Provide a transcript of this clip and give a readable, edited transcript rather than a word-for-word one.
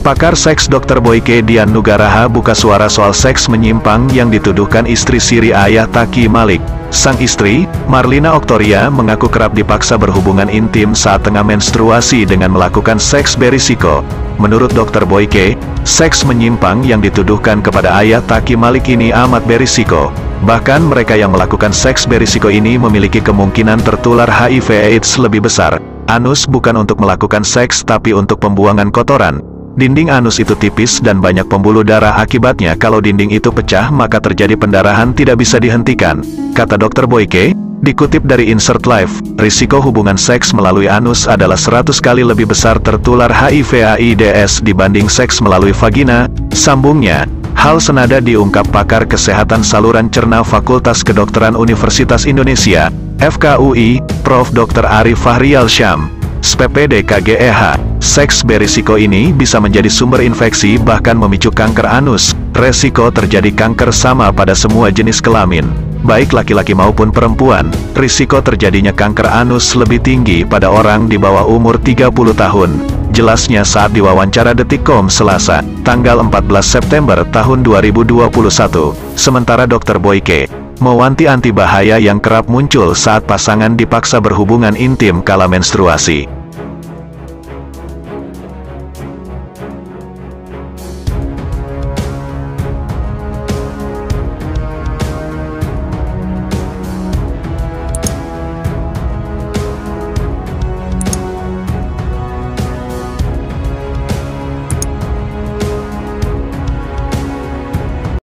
Pakar seks Dr. Boyke Dian Nugaraha buka suara soal seks menyimpang yang dituduhkan istri siri ayah Taki Malik. Sang istri, Marlina Oktoria, mengaku kerap dipaksa berhubungan intim saat tengah menstruasi dengan melakukan seks berisiko. Menurut Dr. Boyke, seks menyimpang yang dituduhkan kepada ayah Taki Malik ini amat berisiko. Bahkan mereka yang melakukan seks berisiko ini memiliki kemungkinan tertular HIV/AIDS lebih besar. Anus bukan untuk melakukan seks tapi untuk pembuangan kotoran. Dinding anus itu tipis dan banyak pembuluh darah, akibatnya kalau dinding itu pecah maka terjadi pendarahan tidak bisa dihentikan, kata Dr. Boyke. Dikutip dari Insert Life, risiko hubungan seks melalui anus adalah 100 kali lebih besar tertular HIV/AIDS dibanding seks melalui vagina, sambungnya. Hal senada diungkap pakar kesehatan saluran cerna Fakultas Kedokteran Universitas Indonesia, FKUI, Prof. Dr. Arif Fahrial Syam, SPPD KGEH. Seks berisiko ini bisa menjadi sumber infeksi bahkan memicu kanker anus. Resiko terjadi kanker sama pada semua jenis kelamin, baik laki-laki maupun perempuan. Risiko terjadinya kanker anus lebih tinggi pada orang di bawah umur 30 tahun. Jelasnya saat diwawancara Detikcom Selasa, tanggal 14 September tahun 2021. Sementara Dr. Boyke mewanti-anti bahaya yang kerap muncul saat pasangan dipaksa berhubungan intim kala menstruasi.